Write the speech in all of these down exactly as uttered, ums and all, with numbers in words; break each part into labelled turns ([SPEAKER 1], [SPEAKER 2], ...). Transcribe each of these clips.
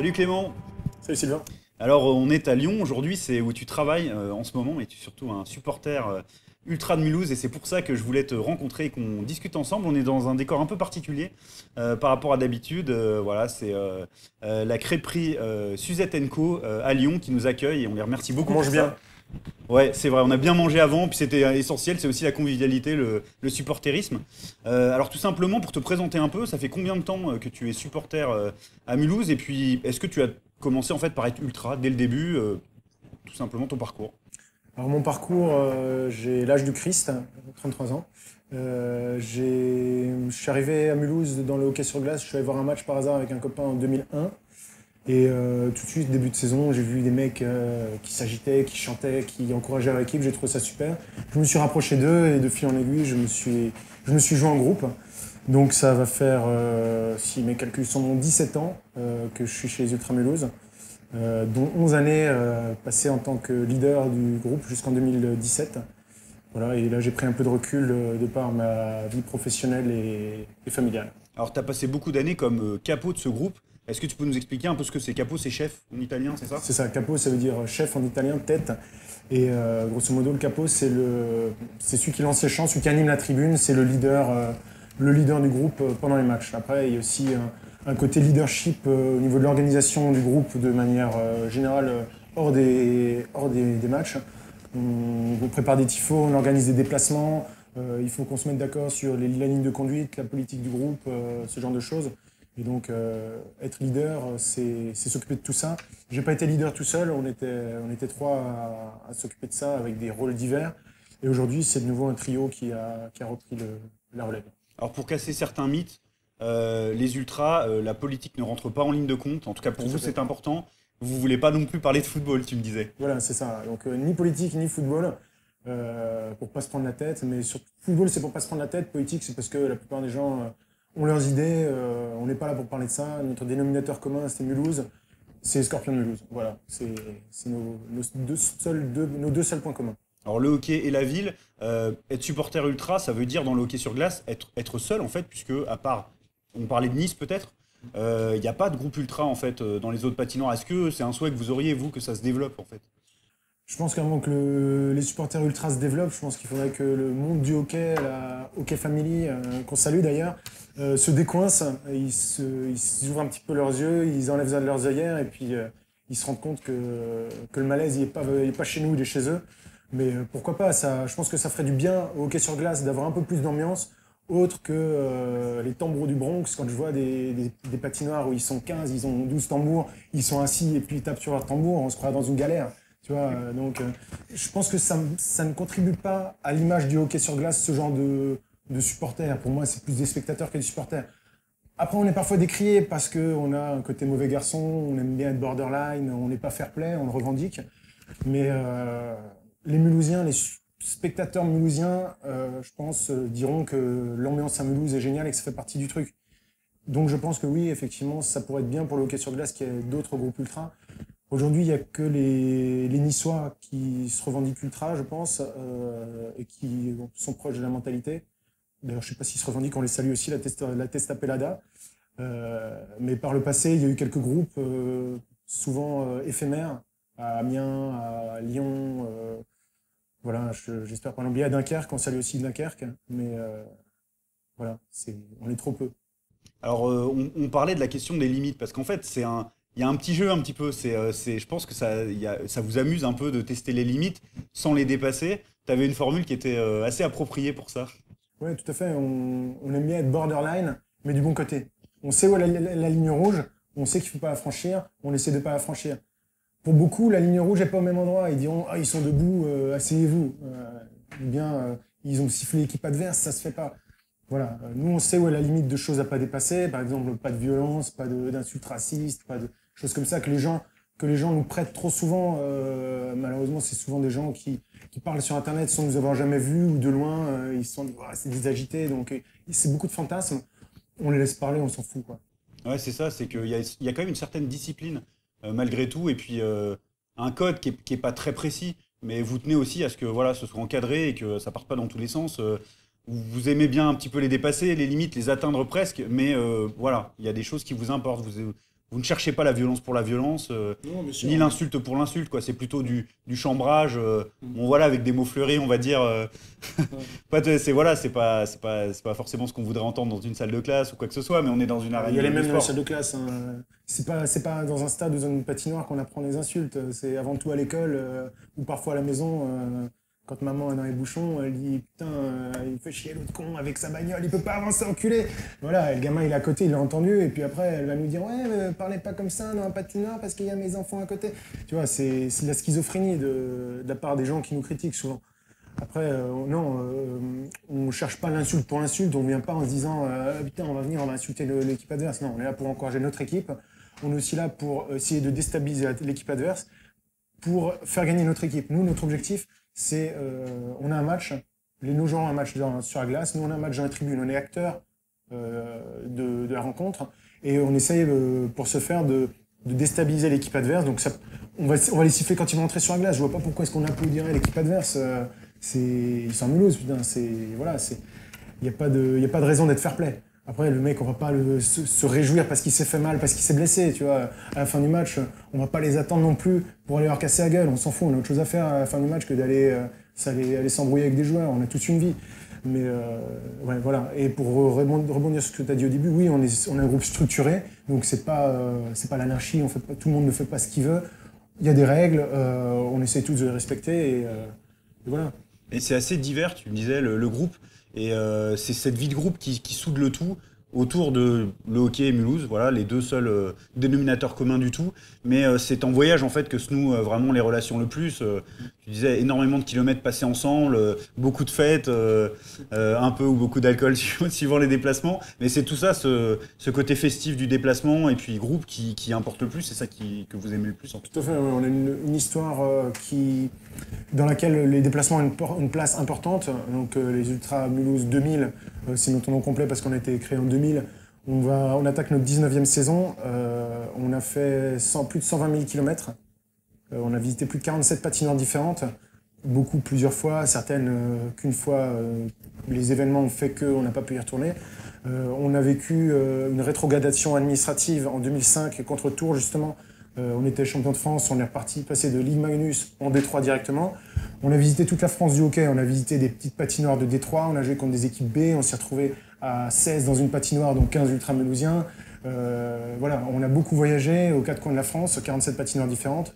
[SPEAKER 1] Salut Clément.
[SPEAKER 2] Salut Sylvain.
[SPEAKER 1] Alors on est à Lyon aujourd'hui, c'est où tu travailles euh, en ce moment et tu es surtout un supporter euh, ultra de Mulhouse et c'est pour ça que je voulais te rencontrer et qu'on discute ensemble. On est dans un décor un peu particulier euh, par rapport à d'habitude. Euh, voilà, c'est euh, euh, la crêperie euh, Suzette and Co euh, à Lyon qui nous accueille et on les remercie
[SPEAKER 2] On
[SPEAKER 1] beaucoup pour
[SPEAKER 2] mange bien.
[SPEAKER 1] ça. Ouais, c'est vrai, on a bien mangé avant, puis c'était euh, essentiel, c'est aussi la convivialité, le, le supporterisme. Euh, alors tout simplement, pour te présenter un peu, ça fait combien de temps euh, que tu es supporter euh, à Mulhouse? Et puis, est-ce que tu as commencé en fait par être ultra dès le début, euh, tout simplement ton parcours?
[SPEAKER 2] Alors mon parcours, euh, j'ai l'âge du Christ, trente-trois ans. Euh, j'ai- je suis arrivé à Mulhouse dans le hockey sur glace. Je suis allé voir un match par hasard avec un copain en deux mille un. Et euh, tout de suite, début de saison, j'ai vu des mecs euh, qui s'agitaient, qui chantaient, qui encourageaient leur équipe. J'ai trouvé ça super. Je me suis rapproché d'eux et de fil en aiguille, je me suis, je me suis joint en groupe. Donc ça va faire, euh, si mes calculs sont bons, dix-sept ans euh, que je suis chez les Ultra Mulhouse. Euh, dont onze années euh, passées en tant que leader du groupe jusqu'en deux mille dix-sept. Voilà, et là j'ai pris un peu de recul euh, de par ma vie professionnelle et, et familiale.
[SPEAKER 1] Alors tu as passé beaucoup d'années comme euh, capot de ce groupe. Est-ce que tu peux nous expliquer un peu ce que c'est capot? C'est chef en italien, c'est ça?
[SPEAKER 2] C'est ça, capo ça veut dire chef en italien, tête. Et euh, grosso modo le capo c'est le c'est celui qui lance les chants, celui qui anime la tribune, c'est le leader, euh, le leader du groupe euh, pendant les matchs. Après il y a aussi un, un côté leadership euh, au niveau de l'organisation du groupe de manière euh, générale euh, hors des, hors des, des matchs. On, on prépare des tifos, on organise des déplacements, euh, il faut qu'on se mette d'accord sur les, la ligne de conduite, la politique du groupe, euh, ce genre de choses. Et donc, euh, être leader, c'est c'est s'occuper de tout ça. J'ai pas été leader tout seul, on était, on était trois à, à s'occuper de ça avec des rôles divers. Et aujourd'hui, c'est de nouveau un trio qui a, qui a repris le, la relève.
[SPEAKER 1] Alors pour casser certains mythes, euh, les ultras, euh, la politique ne rentre pas en ligne de compte. En tout cas pour
[SPEAKER 2] Tout
[SPEAKER 1] vous
[SPEAKER 2] à fait.
[SPEAKER 1] c'est important. Vous voulez pas non plus parler de football, tu me disais.
[SPEAKER 2] Voilà, c'est ça. Donc, euh, ni politique, ni football, euh, pour pas se prendre la tête. Mais sur football, c'est pour pas se prendre la tête. Politique, c'est parce que la plupart des gens euh, ont leurs idées. Euh, on n'est pas là pour parler de ça. Notre dénominateur commun, c'est Mulhouse. C'est Scorpion de Mulhouse. Voilà, c'est c'est nos, nos deux seuls, deux, nos deux seuls points communs.
[SPEAKER 1] Alors le hockey et la ville, euh, être supporter ultra, ça veut dire dans le hockey sur glace être, être seul en fait, puisque à part, on parlait de Nice peut-être, euh, il n'y a pas de groupe ultra en fait euh, dans les autres patinoires. Est-ce que c'est un souhait que vous auriez vous que ça se développe en fait?
[SPEAKER 2] Je pense qu'avant que le- les supporters ultras se développent, je pense qu'il faudrait que le monde du hockey, la Hockey Family, euh, qu'on salue d'ailleurs, euh, se décoince, ils, se, ils s'ouvrent un petit peu leurs yeux, ils enlèvent leurs œillères et puis euh, ils se rendent compte que, que le malaise il est pas, il est pas chez nous, il est chez eux. Mais euh, pourquoi pas, ça, je pense que ça ferait du bien au hockey sur glace d'avoir un peu plus d'ambiance, autre que euh, les tambours du Bronx, quand je vois des, des, des patinoires où ils sont quinze, ils ont douze tambours, ils sont assis et puis ils tapent sur leur tambour, on se croit dans une galère. Tu vois, euh, donc euh, je pense que ça, ça ne contribue pas à l'image du hockey sur glace, ce genre de, de supporters. Pour moi, c'est plus des spectateurs que des supporters. Après, on est parfois décrié parce qu'on a un côté mauvais garçon, on aime bien être borderline, on n'est pas fair play, on le revendique. Mais euh, les Mulhousiens, les su- spectateurs mulhousiens, euh, je pense, euh, diront que l'ambiance à Mulhouse est géniale et que ça fait partie du truc. Donc je pense que oui, effectivement, ça pourrait être bien pour le hockey sur glace qu'il y ait d'autres groupes ultras. Aujourd'hui, il n'y a que les, les Niçois qui se revendiquent ultra, je pense, euh, et qui sont proches de la mentalité. D'ailleurs, je ne sais pas s'ils se revendiquent, on les salue aussi, la Testa, la Testa Pelada. Euh, mais par le passé, il y a eu quelques groupes, euh, souvent euh, éphémères, à Amiens, à Lyon, euh, voilà, je- j'espère pas l'oublier, à Dunkerque, on salue aussi Dunkerque, mais euh, voilà, c'est, on est trop peu.
[SPEAKER 1] Alors euh, on, on parlait de la question des limites parce qu'en fait c'est un, il y a un petit jeu un petit peu. C'est, euh, c'est, je pense que ça, il y a- ça vous amuse un peu de tester les limites sans les dépasser. Tu avais une formule qui était euh, assez appropriée pour ça.
[SPEAKER 2] Ouais, tout à fait. On, on aime bien être borderline, mais du bon côté. On sait où est la, la- la ligne rouge, on sait qu'il faut pas la franchir, on essaie de pas la franchir. Pour beaucoup, la ligne rouge n'est pas au même endroit. Ils diront, ah, ils sont debout, euh, asseyez-vous. Euh, ou bien, euh, ils ont sifflé l'équipe adverse, ça se fait pas. Voilà. Euh, Nous, on sait où est la limite de choses à pas dépasser. Par exemple, pas de violence, pas de- d'insultes racistes, pas de choses comme ça que les gens, que les gens nous prêtent trop souvent. Euh, malheureusement, c'est souvent des gens qui, qui parlent sur Internet sans nous avoir jamais vus ou de loin. Euh, ils se sont dit, ah, c'est des agités. Donc, euh, c'est beaucoup de fantasmes. On les laisse parler, on s'en fout, quoi.
[SPEAKER 1] Ouais, c'est ça, c'est qu'il y a, il y a quand même une certaine discipline euh, malgré tout et puis euh, un code qui est, qui est pas très précis. Mais vous tenez aussi à ce que voilà, ce soit encadré et que ça parte pas dans tous les sens. Euh, vous vous aimez bien un petit peu les dépasser, les limites, les atteindre presque, mais euh, voilà, il y a des choses qui vous importent. Vous, vous ne cherchez pas la violence pour la violence, euh,
[SPEAKER 2] Non, bien sûr.
[SPEAKER 1] ni l'insulte pour l'insulte, quoi. C'est plutôt du, du chambrage, euh,
[SPEAKER 2] Mm.
[SPEAKER 1] bon voilà, avec des mots fleuris, on va dire. euh,
[SPEAKER 2] Ouais.
[SPEAKER 1] pas de- c'est voilà, c'est pas, c'est pas, c'est pas forcément ce qu'on voudrait entendre dans une salle de classe ou quoi que ce soit, mais on est dans une
[SPEAKER 2] Il
[SPEAKER 1] arène
[SPEAKER 2] y a les
[SPEAKER 1] de, de
[SPEAKER 2] mêmes dans les
[SPEAKER 1] sport.
[SPEAKER 2] salles de classe. Hein. C'est pas, c'est pas dans un stade ou dans une patinoire qu'on apprend les insultes. C'est avant tout à l'école euh, ou parfois à la maison. euh, quand maman est dans les bouchons, elle dit putain, euh, il fait chier l'autre con avec sa bagnole, il peut pas avancer, enculé. Voilà, et le gamin il est à côté, il l'a entendu, et puis après elle va nous dire ouais, mais parlez pas comme ça dans un patinoire parce qu'il y a mes enfants à côté. Tu vois, c'est c'est de la schizophrénie de, de la part des gens qui nous critiquent souvent. Après, euh, non, euh, on cherche pas l'insulte pour l'insulte, on vient pas en se disant euh, putain, on va venir, on va insulter le- l'équipe adverse. Non, on est là pour encourager notre équipe. On est aussi là pour essayer de déstabiliser la- l'équipe adverse, pour faire gagner notre équipe. Nous, notre objectif, c'est euh, on a un match, les nos gens ont un match dans- sur la glace, nous on a un match dans la tribune, on est acteurs euh, de, de la rencontre et on essaye euh, pour ce faire de, de déstabiliser l'équipe adverse. Donc ça, on va, on va les siffler quand ils vont entrer sur la glace. Je vois pas pourquoi est-ce qu'on applaudirait l'équipe adverse. Euh, c'est, ils sont en Mulhouse, putain. C'est voilà, c'est, il y a pas de, il y a pas de raison d'être fair play. Après, le mec, on va pas le, se, se réjouir parce qu'il s'est fait mal, parce qu'il s'est blessé, tu vois. À la fin du match, on va pas les attendre non plus pour aller leur casser la gueule. On s'en fout, on a autre chose à faire à la fin du match que d'aller euh, s'aller- aller s'embrouiller avec des joueurs. On a tous une vie. Mais euh, ouais, voilà. Et pour rebondir, rebondir sur ce que tu as dit au début, oui, on est, on est un groupe structuré, donc c'est pas, euh, c'est pas l'anarchie. On fait pas, tout le monde ne fait pas ce qu'il veut. Il y a des règles, euh, on essaie tous de les respecter et, euh, et voilà.
[SPEAKER 1] Et c'est assez divers, tu me disais, le, le groupe. Et euh, c'est cette vie de groupe qui, qui soude le tout autour de le hockey et Mulhouse, voilà, les deux seuls euh, dénominateurs communs du tout. Mais euh, c'est en voyage en fait que se nouent euh, vraiment les relations le plus. Euh, tu disais énormément de kilomètres passés ensemble, euh, beaucoup de fêtes, euh, euh, un peu ou beaucoup d'alcool suivant suivant les déplacements. Mais c'est tout ça, ce, ce côté festif du déplacement et puis groupe qui, qui importe le plus. C'est ça qui, que vous aimez le plus en tout.
[SPEAKER 2] Tout à fait, ouais, on a une, une histoire euh, qui, dans laquelle les déplacements ont une, por- une place importante. Donc euh, les Ultra Mulhouse deux mille, euh, c'est notre nom complet parce qu'on a été créé en deux mille. On, va, on attaque notre dix-neuvième saison. Euh, on a fait cent, plus de cent vingt mille kilomètres. Euh, on a visité plus de quarante-sept patinoires différentes. Beaucoup, plusieurs fois. Certaines euh, qu'une fois, euh, les événements ont fait qu'on n'a pas pu y retourner. Euh, on a vécu euh, une rétrogradation administrative en deux mille cinq contre Tours, justement. Euh, on était champion de France, on est reparti passer de Ligue Magnus en Détroit directement. On a visité toute la France du hockey, on a visité des petites patinoires de Détroit, on a joué contre des équipes B, on s'est retrouvé à seize dans une patinoire, donc quinze ultra-melousiens. Euh, voilà, on a beaucoup voyagé aux quatre coins de la France, quarante-sept patinoires différentes.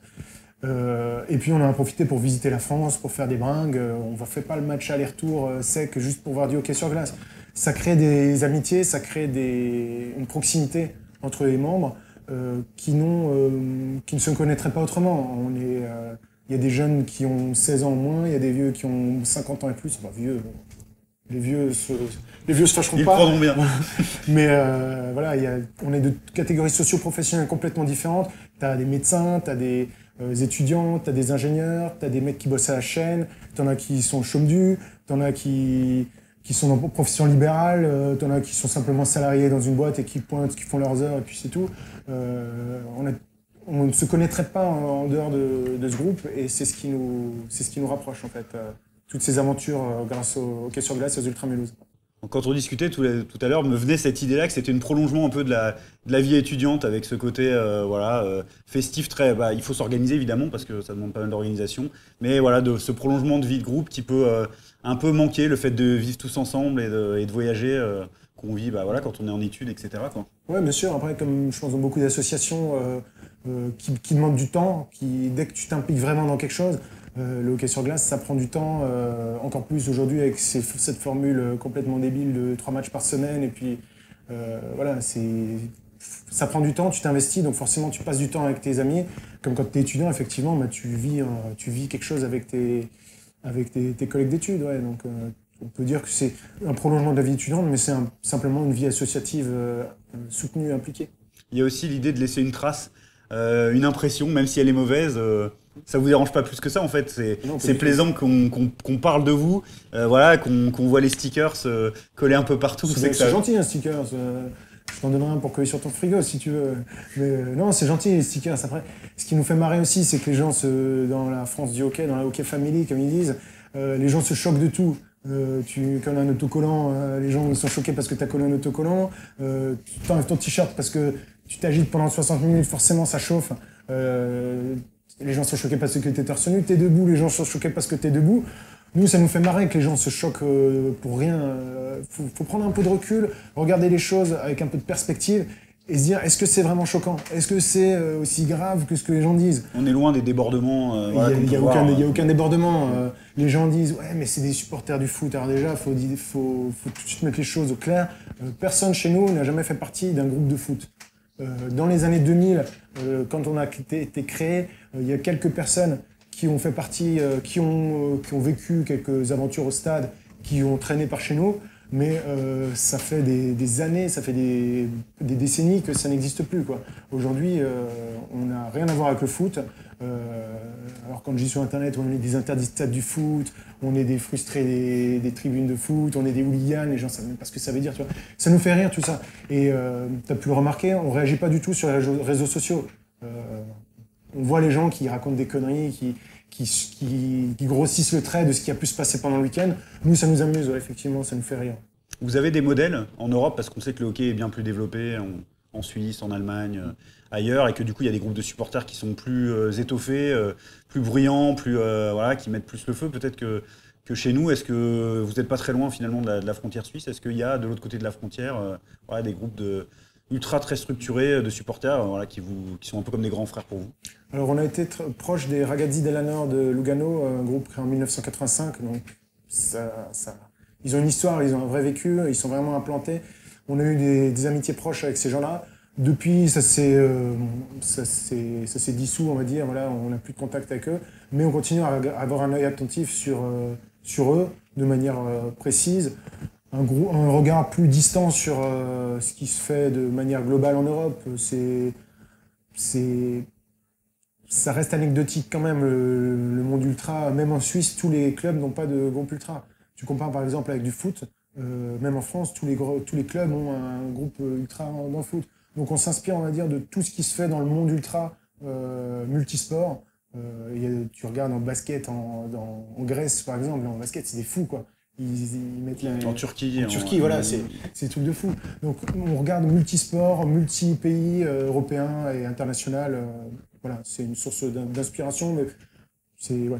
[SPEAKER 2] Euh, et puis on en a profité pour visiter la France, pour faire des bringues. Euh, on ne fait pas le match aller-retour euh, sec juste pour voir du hockey sur glace. Ça crée des amitiés, ça crée des, une proximité entre les membres euh, qui, n'ont, euh, qui ne se connaîtraient pas autrement. On est, euh, il y a des jeunes qui ont seize ans ou moins, il y a des vieux qui ont cinquante ans et plus. Enfin, vieux, les vieux se, les vieux se fâcheront
[SPEAKER 1] Ils
[SPEAKER 2] pas.
[SPEAKER 1] prendront bien.
[SPEAKER 2] Mais euh, voilà, il y a, on est de catégories socio-professionnelles complètement différentes. Tu as des médecins, tu as des euh, étudiants, tu as des ingénieurs, tu as des mecs qui bossent à la chaîne, tu en as qui sont chôme du, tu en as qui, qui sont dans profession libérale, euh, tu en as qui sont simplement salariés dans une boîte et qui pointent, qui font leurs heures et puis c'est tout. Euh, on, a, on ne se connaîtrait pas en, en dehors de, de ce groupe et c'est ce qui nous, c'est ce qui nous rapproche en fait. Euh, toutes ces aventures euh, grâce au hockey sur glace et aux Ultra Mulhouse.
[SPEAKER 1] Quand on discutait tout, tout à l'heure, me venait cette idée-là que c'était une prolongement un peu de la, de la vie étudiante avec ce côté euh, voilà, euh, festif très. Bah, il faut s'organiser évidemment parce que ça demande pas mal d'organisation, mais voilà, de ce prolongement de vie de groupe qui peut euh, un peu manquer, le fait de vivre tous ensemble et de, et de voyager euh, qu'on vit bah, voilà, quand on est en études, et cetera quoi.
[SPEAKER 2] Ouais, bien sûr. Après, comme je pense dans beaucoup d'associations euh, euh, qui, qui demandent du temps, qui dès que tu t'impliques vraiment dans quelque chose. Euh, le hockey sur glace, ça prend du temps, euh, encore plus aujourd'hui avec ces, cette formule complètement débile de trois matchs par semaine. Et puis, euh, voilà, c'est, ça prend du temps, tu t'investis, donc forcément tu passes du temps avec tes amis. Comme quand tu es étudiant, effectivement, bah, tu, vis, euh, tu vis quelque chose avec tes, avec tes, tes collègues d'études. Ouais, donc, euh, on peut dire que c'est un prolongement de la vie étudiante, mais c'est un, simplement une vie associative euh, soutenue, impliquée.
[SPEAKER 1] Il y a aussi l'idée de laisser une trace, euh, une impression, même si elle est mauvaise. Euh... Ça vous dérange pas plus que ça en fait, c'est,
[SPEAKER 2] Non,
[SPEAKER 1] c'est plaisant qu'on, qu'on, qu'on parle de vous, euh, voilà, qu'on, qu'on voit les stickers euh, collés un peu partout.
[SPEAKER 2] C'est,
[SPEAKER 1] c'est, que
[SPEAKER 2] c'est
[SPEAKER 1] ça...
[SPEAKER 2] gentil un sticker, euh, je t'en donnerai un pour coller sur ton frigo si tu veux. Mais euh, non, c'est gentil les stickers. Après, ce qui nous fait marrer aussi, c'est que les gens, se, dans la France du hockey, dans la hockey family comme ils disent, euh, les gens se choquent de tout. Euh, tu colles un autocollant, euh, les gens ils sont choqués parce que tu as collé un autocollant, euh, tu t'enlèves ton t-shirt parce que tu t'agites pendant soixante minutes, forcément ça chauffe. Euh, les gens sont choqués parce que t'es torse nu, t'es debout, les gens sont choqués parce que t'es debout. Nous, ça nous fait marrer que les gens se choquent euh, pour rien. Euh, faut, faut prendre un peu de recul, regarder les choses avec un peu de perspective et se dire, est-ce que c'est vraiment choquant? Est-ce que c'est euh, aussi grave que ce que les gens disent?
[SPEAKER 1] On est loin des débordements. Euh,
[SPEAKER 2] Il
[SPEAKER 1] voilà,
[SPEAKER 2] n'y a,
[SPEAKER 1] voir,
[SPEAKER 2] aucun,
[SPEAKER 1] euh...
[SPEAKER 2] y a aucun débordement. Euh, les gens disent, ouais, mais c'est des supporters du foot. Alors déjà, il faut, faut, faut tout de suite mettre les choses au clair. Euh, personne chez nous n'a jamais fait partie d'un groupe de foot. Euh, dans les années deux mille, euh, quand on a été, été créé, il euh, y a quelques personnes qui ont fait partie, euh, qui, ont, euh, qui ont vécu quelques aventures au stade, qui ont traîné par chez nous, mais euh, ça fait des, des années, ça fait des, des décennies que ça n'existe plus, quoi. Aujourd'hui, euh, on n'a rien à voir avec le foot. Euh, alors quand je dis sur Internet, on est des interdits de stade du foot, on est des frustrés des, des tribunes de foot, on est des hooligans, les gens savent même pas ce que ça veut dire, tu vois. Ça nous fait rire, tout ça. Et euh, tu as pu le remarquer, on réagit pas du tout sur les réseaux sociaux. Euh, On voit les gens qui racontent des conneries, qui, qui, qui, qui grossissent le trait de ce qui a pu se passer pendant le week-end. Nous, ça nous amuse, ouais, effectivement, ça nous fait rire.
[SPEAKER 1] Vous avez des modèles en Europe, parce qu'on sait que le hockey est bien plus développé en, en Suisse, en Allemagne, euh, ailleurs, et que du coup, il y a des groupes de supporters qui sont plus euh, étoffés, euh, plus bruyants, plus, euh, voilà, qui mettent plus le feu, peut-être que, que chez nous. Est-ce que vous n'êtes pas très loin, finalement, de la, de la frontière suisse? Est-ce qu'il y a, de l'autre côté de la frontière, euh, voilà, des groupes de... ultra très structurés de supporters, voilà, qui, vous, qui sont un peu comme des grands frères pour vous?
[SPEAKER 2] Alors on a été proche des Ragazzi della Nord de Lugano, un groupe créé en mille neuf cent quatre-vingt-cinq, donc ça, ça, ils ont une histoire, ils ont un vrai vécu, ils sont vraiment implantés. On a eu des, des amitiés proches avec ces gens-là. Depuis, ça s'est euh, ça s'est ça s'est dissous, on va dire, voilà, on n'a plus de contact avec eux, mais on continue à avoir un œil attentif sur, euh, sur eux, de manière euh, précise. Un, gros, un regard plus distant sur euh, ce qui se fait de manière globale en Europe. C'est, c'est, ça reste anecdotique quand même, le, le monde ultra. Même en Suisse, tous les clubs n'ont pas de groupe ultra. Tu compares par exemple avec du foot, euh, même en France, tous les, tous les clubs ont un groupe ultra dans le foot. Donc on s'inspire, on va dire, de tout ce qui se fait dans le monde ultra euh, multisport. Euh, y a, tu regardes en basket en, dans, en Grèce, par exemple, en basket, c'est des fous, quoi. Ils, ils mettent la...
[SPEAKER 1] En Turquie.
[SPEAKER 2] En Turquie, en... voilà, c'est des trucs de fou. Donc on regarde multisport, multi-pays euh, européens et international. Euh, voilà, c'est une source d'inspiration, mais c'est... Ouais.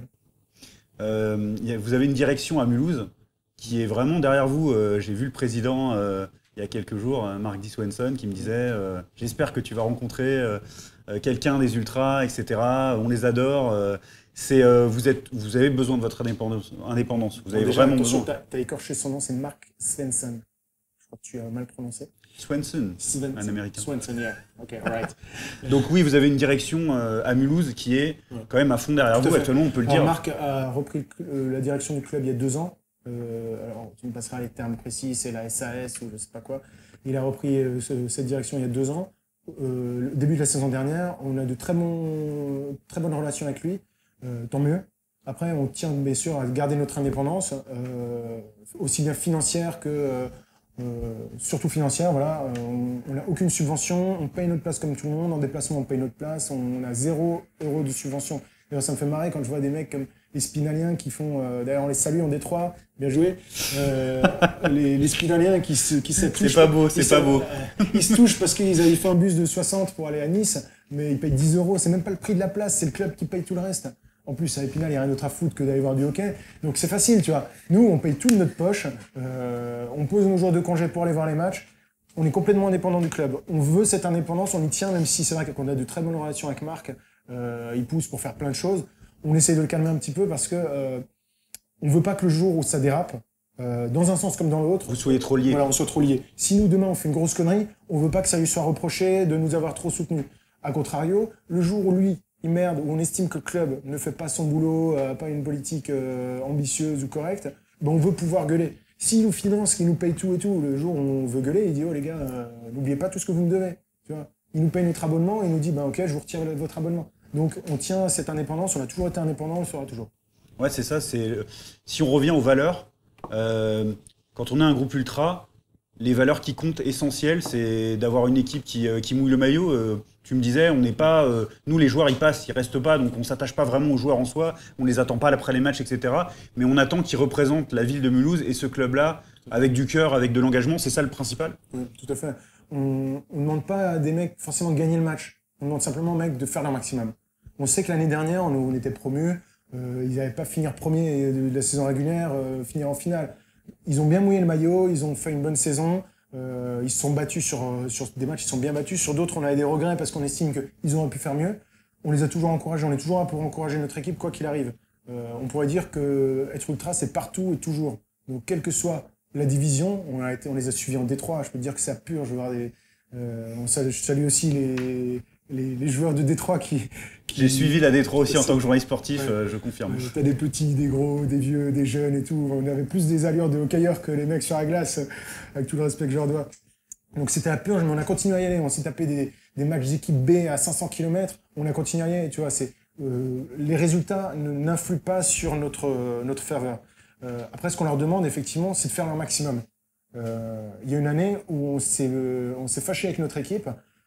[SPEAKER 1] Euh, y a, vous avez une direction à Mulhouse qui est vraiment derrière vous. Euh, J'ai vu le président euh, il y a quelques jours, Mark D. Swenson, qui me disait euh, « J'espère que tu vas rencontrer euh, quelqu'un des ultras, et cetera. On les adore. Euh, » C'est euh, vous êtes, vous avez besoin de votre indépendance. indépendance. Vous avez
[SPEAKER 2] déjà,
[SPEAKER 1] vraiment
[SPEAKER 2] attention,
[SPEAKER 1] besoin.
[SPEAKER 2] T'as as écorché son nom, c'est Mark Swenson. Je crois que tu as mal prononcé.
[SPEAKER 1] Swenson,
[SPEAKER 2] Swenson.
[SPEAKER 1] un américain.
[SPEAKER 2] Swenson, yeah. Ok, alright.
[SPEAKER 1] Donc oui, vous avez une direction euh, à Mulhouse qui est ouais. quand même à fond derrière Tout vous. Actuellement, on peut le
[SPEAKER 2] alors,
[SPEAKER 1] dire.
[SPEAKER 2] Marc a repris euh, la direction du club il y a deux ans. Euh, alors, tu me passeras les termes précis, c'est la S A S ou je sais pas quoi. Il a repris euh, ce, cette direction il y a deux ans. Euh, le début de la saison dernière, on a de très, bon, très bonnes relations avec lui. Euh, tant mieux. Après, on tient bien sûr à garder notre indépendance, euh, aussi bien financière que euh, surtout financière. Voilà, on n'a aucune subvention, on paye notre place comme tout le monde. En déplacement, on paye notre place. On a zéro euro de subvention. D'ailleurs, ça me fait marrer quand je vois des mecs comme les Spinaliens qui font. Euh, D'ailleurs, on les salue en Détroit. Bien joué. Euh, les, les Spinaliens qui se qui se touchent.
[SPEAKER 1] C'est pas beau, c'est pas beau.
[SPEAKER 2] Euh, ils se touchent parce qu'ils avaient fait un bus de soixante pour aller à Nice, mais ils payent dix euros. C'est même pas le prix de la place, c'est le club qui paye tout le reste. En plus, à Épinal, il n'y a rien d'autre à foutre que d'aller voir du hockey. Donc c'est facile, tu vois. Nous, on paye tout de notre poche. Euh, on pose nos jours de congé pour aller voir les matchs. On est complètement indépendant du club. On veut cette indépendance, on y tient, même si c'est vrai qu'on a de très bonnes relations avec Marc. Euh, il pousse pour faire plein de choses. On essaye de le calmer un petit peu parce que euh, on veut pas que le jour où ça dérape, euh, dans un sens comme dans l'autre,
[SPEAKER 1] vous soyez trop liés.
[SPEAKER 2] Voilà, on soit trop liés. Si nous, demain, on fait une grosse connerie, on veut pas que ça lui soit reproché de nous avoir trop soutenus. A contrario, le jour où lui, il merde, où on estime que le club ne fait pas son boulot, euh, pas une politique euh, ambitieuse ou correcte, ben on veut pouvoir gueuler. S'il nous finance, qu'il nous paye tout et tout, le jour où on veut gueuler, il dit « Oh les gars, euh, n'oubliez pas tout ce que vous me devez. » Tu vois, il nous paye notre abonnement et il nous dit « Ben ok, je vous retire votre abonnement. » Donc on tient cette indépendance, on a toujours été indépendant, on le sera toujours.
[SPEAKER 1] Ouais, c'est ça. C'est si on revient aux valeurs, euh, quand on est un groupe ultra, les valeurs qui comptent essentielles, c'est d'avoir une équipe qui, euh, qui mouille le maillot. Euh, tu me disais, on n'est pas, euh, nous les joueurs ils passent, ils restent pas, donc on s'attache pas vraiment aux joueurs en soi, on les attend pas après les matchs, et cetera. Mais on attend qu'ils représentent la ville de Mulhouse et ce club-là avec du cœur, avec de l'engagement. C'est ça le principal.
[SPEAKER 2] Oui, tout à fait. on ne demande pas à des mecs forcément de gagner le match. On demande simplement aux mecs de faire leur maximum. On sait que l'année dernière, on, on était promus, euh, ils n'avaient pas finir premier de, de la saison régulière, euh, finir en finale. Ils ont bien mouillé le maillot, ils ont fait une bonne saison, euh, ils se sont battus sur, sur des matchs, ils se sont bien battus. Sur d'autres, on avait des regrets parce qu'on estime qu'ils auraient pu faire mieux. On les a toujours encouragés, on est toujours là pour encourager notre équipe, quoi qu'il arrive. Euh, on pourrait dire que être ultra, c'est partout et toujours. Donc, quelle que soit la division, on, a été, on les a suivis en Détroit. Je peux te dire que ça purge. Je, des, euh, on salue, je salue aussi les, les, les joueurs de Détroit qui. qui
[SPEAKER 1] J'ai suivi la Détroit aussi en tant que journaliste sportif, ouais. euh, je confirme.
[SPEAKER 2] Euh, T'as des petits, des gros, des vieux, des jeunes et tout. On avait plus des allures de hockeyeurs que les mecs sur la glace, avec tout le respect que je leur dois. Donc c'était la purge, mais on a continué à y aller. On s'est tapé des, des matchs d'équipe B à cinq cents kilomètres. On a continué à y aller. Tu vois, c'est euh, les résultats n'influent pas sur notre notre ferveur. Euh, après, ce qu'on leur demande, effectivement, c'est de faire leur maximum. Euh, il y a une année où on s'est euh, on s'est fâché avec notre équipe.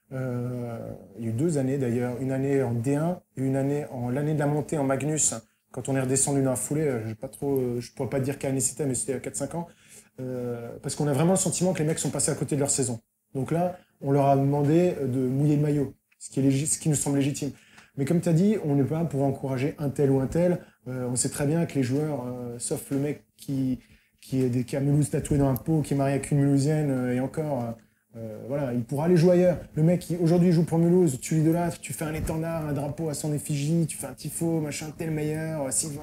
[SPEAKER 2] Euh, il y a eu deux années d'ailleurs, une année en D un et une année en l'année de la montée en Magnus. Quand on est redescendu dans la foulée, j'ai pas trop, je pourrais pas dire quelle année c'était, mais c'était il y a quatre cinq ans. Euh, parce qu'on a vraiment le sentiment que les mecs sont passés à côté de leur saison. Donc là, on leur a demandé de mouiller le maillot, ce qui est légit, ce qui nous semble légitime. Mais comme tu as dit, on n'est pas là pour encourager un tel ou un tel. Euh, on sait très bien que les joueurs, euh, sauf le mec qui qui est des qui a Mulhouse tatoué dans un pot, qui est marié avec une Mulhousienne, euh, et encore, euh, voilà, il pourra aller jouer ailleurs. Le mec qui aujourd'hui joue pour Mulhouse, tu l'idolâtres, tu fais un étendard, un drapeau à son effigie, tu fais un tifo, machin, tel meilleur, Sylvain,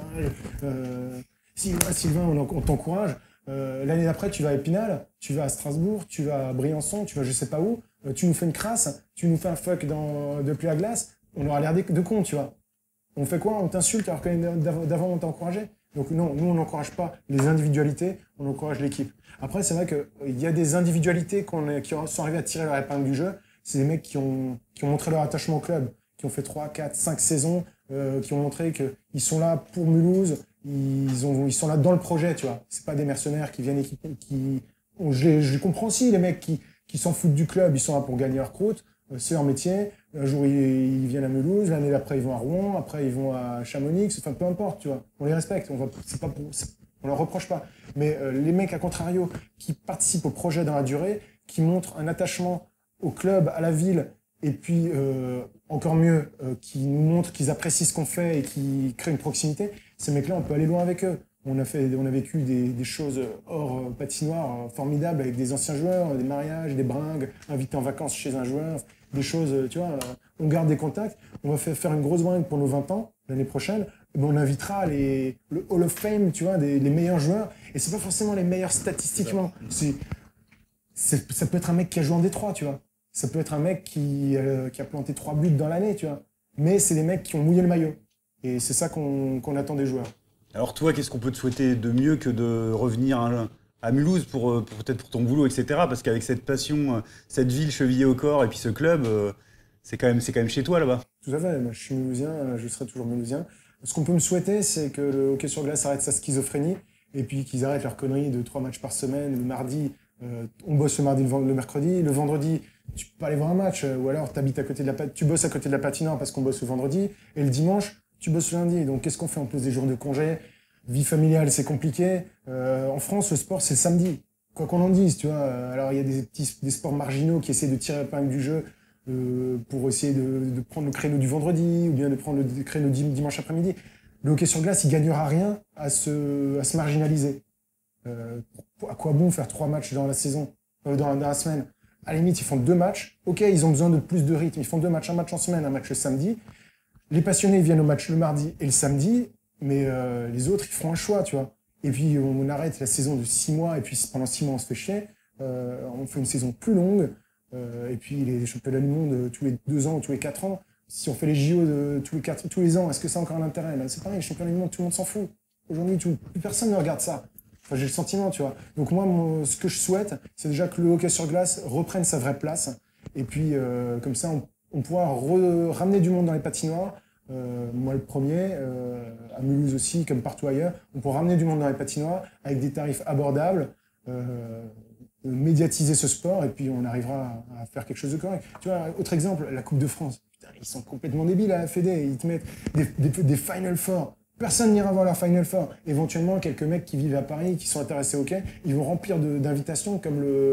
[SPEAKER 2] euh, Sylvain, Sylvain, on, on t'encourage. Euh, l'année d'après, tu vas à Épinal, tu vas à Strasbourg, tu vas à Briançon, tu vas je sais pas où, euh, tu nous fais une crasse, tu nous fais un fuck dans, de pluie à glace, on aura l'air de, de con, tu vois. On fait quoi? On t'insulte alors que d'avant on t'a encouragé? Donc non, nous on n'encourage pas les individualités, on encourage l'équipe. Après, c'est vrai qu'il euh, y a des individualités qu'on est, qui sont arrivés à tirer leur épingle du jeu. C'est des mecs qui ont, qui ont montré leur attachement au club, qui ont fait trois, quatre, cinq saisons, euh, qui ont montré qu'ils sont là pour Mulhouse. Ils, ont, ils sont là dans le projet, tu vois. C'est pas des mercenaires qui viennent équiper, qui, on, je, les, je les comprends aussi, les mecs qui, qui s'en foutent du club, ils sont là pour gagner leur croûte, euh, c'est leur métier. Un jour, ils, ils viennent à Mulhouse, l'année d'après, ils vont à Rouen, après, ils vont à Chamonix, enfin, peu importe, tu vois. On les respecte, on va, c'est pas pour, c'est, on leur reproche pas. Mais, euh, les mecs, à contrario, qui participent au projet dans la durée, qui montrent un attachement au club, à la ville, et puis, euh, encore mieux, euh, qui nous montrent qu'ils apprécient ce qu'on fait et qui créent une proximité, ces mecs-là, on peut aller loin avec eux. On a fait, on a vécu des, des choses hors euh, patinoire euh, formidables avec des anciens joueurs, des mariages, des bringues, invités en vacances chez un joueur, des choses, euh, tu vois, euh, on garde des contacts. On va faire, faire une grosse bringue pour nos vingt ans, l'année prochaine. Et ben, on invitera les, le Hall of Fame, tu vois, des, les meilleurs joueurs. Et c'est pas forcément les meilleurs statistiquement. C'est, c'est, ça peut être un mec qui a joué en Détroit, tu vois. Ça peut être un mec qui, euh, qui a planté trois buts dans l'année, tu vois. Mais c'est des mecs qui ont mouillé le maillot. Et c'est ça qu'on qu'on attend des joueurs.
[SPEAKER 1] Alors toi, qu'est-ce qu'on peut te souhaiter de mieux que de revenir à, à Mulhouse pour, pour peut-être pour ton boulot, et cetera. Parce qu'avec cette passion, cette ville chevillée au corps et puis ce club, c'est quand même, c'est quand même chez toi là-bas.
[SPEAKER 2] Tout à fait. Moi, je suis mulhousien, je serai toujours mulhousien. Ce qu'on peut me souhaiter, c'est que le hockey sur glace arrête sa schizophrénie et puis qu'ils arrêtent leur connerie de trois matchs par semaine. Le mardi, euh, on bosse le mardi, le, le mercredi. Le vendredi, tu peux pas aller voir un match, ou alors t'habites à côté de la pat- tu bosses à côté de la patinoire parce qu'on bosse le vendredi. Et le dimanche, tu bosses le lundi. Donc, qu'est-ce qu'on fait? On pose des jours de congé. Vie familiale, c'est compliqué. Euh, en France, le sport, c'est le samedi. Quoi qu'on en dise, tu vois. Alors, il y a des petits, des sports marginaux qui essaient de tirer l'épingle du jeu, euh, pour essayer de, de prendre le créneau du vendredi, ou bien de prendre le créneau du dimanche après-midi. Le hockey sur glace, il gagnera rien à se, à se marginaliser. Euh, à quoi bon faire trois matchs dans la saison, euh, dans, la, dans la semaine? À la limite, ils font deux matchs. Ok, ils ont besoin de plus de rythme. Ils font deux matchs, un match en semaine, un match le samedi. Les passionnés viennent au match le mardi et le samedi, mais euh, les autres, ils feront un choix, tu vois. Et puis, on, on arrête la saison de six mois, et puis pendant six mois, on se fait chier. Euh, on fait une saison plus longue, euh, et puis les championnats du monde euh, tous les deux ans ou tous les quatre ans. Si on fait les J O de tous les quatre, tous les ans, est-ce que ça a encore un intérêt? Ben, c'est pareil, les championnats du monde, tout le monde s'en fout. Aujourd'hui, tout, plus personne ne regarde ça. Enfin, j'ai le sentiment, tu vois. Donc moi, mon, ce que je souhaite, c'est déjà que le hockey sur glace reprenne sa vraie place. Et puis, euh, comme ça, on, on pourra re, ramener du monde dans les patinoires. Euh, moi, le premier, euh, à Mulhouse aussi, comme partout ailleurs, on pourra ramener du monde dans les patinoires avec des tarifs abordables, euh, médiatiser ce sport, et puis on arrivera à, à faire quelque chose de correct. Tu vois, autre exemple, la Coupe de France. Putain, ils sont complètement débiles à la Fédé. Ils te mettent des, des, des Final Four. Personne n'ira voir leur Final Four. Éventuellement, quelques mecs qui vivent à Paris, qui sont intéressés au hockey, ils vont remplir de, d'invitations comme le,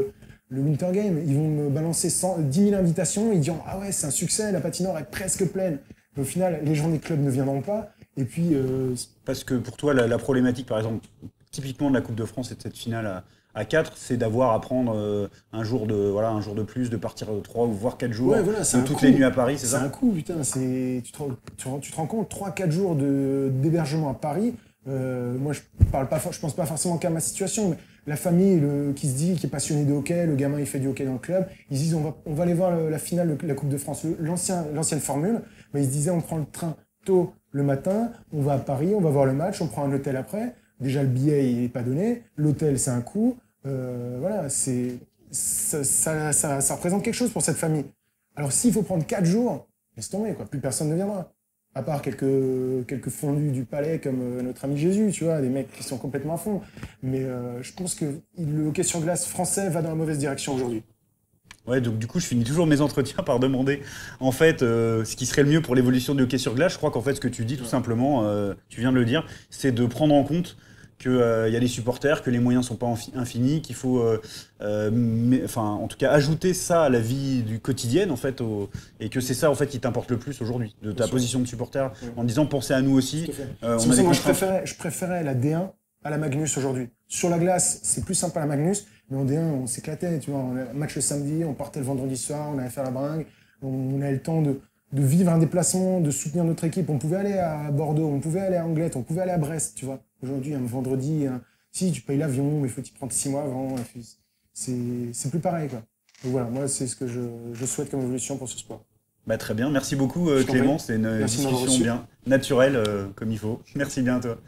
[SPEAKER 2] le Winter Game, ils vont me balancer cent, dix mille invitations, ils diront « Ah ouais, c'est un succès, la patinoire est presque pleine ». Au final, les journées de club ne viendront pas. Et puis, euh...
[SPEAKER 1] Parce que pour toi, la, la problématique, par exemple, typiquement de la Coupe de France et de cette finale à, à quatre, c'est d'avoir à prendre euh, un, jour de, voilà, un jour de plus, de partir trois ou voire quatre jours,
[SPEAKER 2] ouais, voilà,
[SPEAKER 1] de toutes les nuits à Paris, c'est ça?
[SPEAKER 2] C'est un coup, putain. Tu te, tu, tu te rends compte, trois quatre jours d'hébergement à Paris. Euh, moi, je parle pas, je pense pas forcément qu'à ma situation, mais la famille le, qui se dit, qui est passionnée de hockey, le gamin il fait du hockey dans le club, ils se disent on va, on va aller voir le, la finale de la Coupe de France, l'ancien, l'ancienne formule. Ben, ils se disaient on prend le train tôt le matin, on va à Paris, on va voir le match, on prend un hôtel après. Déjà le billet il est pas donné, l'hôtel c'est un coût. Euh, voilà, c'est ça, ça, ça, ça représente quelque chose pour cette famille. Alors s'il faut prendre quatre jours, laisse tomber quoi, plus personne ne viendra. À part quelques, quelques fondus du palais comme euh, notre ami Jésus, tu vois, des mecs qui sont complètement à fond. Mais euh, je pense que le hockey sur glace français va dans la mauvaise direction aujourd'hui.
[SPEAKER 1] Ouais, donc du coup, je finis toujours mes entretiens par demander, en fait, euh, ce qui serait le mieux pour l'évolution du hockey sur glace. Je crois qu'en fait, ce que tu dis, tout simplement, euh, tu viens de le dire, c'est de prendre en compte qu'il euh, y a des supporters, que les moyens sont pas infinis, qu'il faut, euh, euh, mais, enfin, en tout cas, ajouter ça à la vie du quotidienne, en fait, au, et que c'est ça, en fait, qui t'importe le plus aujourd'hui, de ta position de supporter, ouais. En disant, pensez à nous aussi.
[SPEAKER 2] Euh, on a des moi, je préférais, je préférais la D un à la Magnus aujourd'hui. Sur la glace, c'est plus sympa la Magnus, mais en D un, on s'éclatait, tu vois. On a match le samedi, on partait le vendredi soir, on allait faire la bringue, on, on avait le temps de, de vivre un déplacement, de soutenir notre équipe. On pouvait aller à Bordeaux, on pouvait aller à Anglet, on pouvait aller à Brest, tu vois. Aujourd'hui, un vendredi, un... si tu payes l'avion, mais il faut t'y prendre six mois avant. C'est plus pareil, quoi. Donc voilà, moi, c'est ce que je, je souhaite comme évolution pour ce sport.
[SPEAKER 1] Bah, très bien, merci beaucoup euh, Clément, c'est une merci discussion bien naturelle, euh, comme il faut. Merci bien à toi.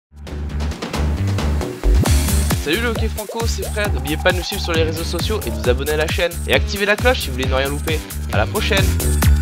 [SPEAKER 3] Salut le hockey franco, c'est Fred. N'oubliez pas de nous suivre sur les réseaux sociaux et de vous abonner à la chaîne. Et activez la cloche si vous voulez ne rien louper. À la prochaine.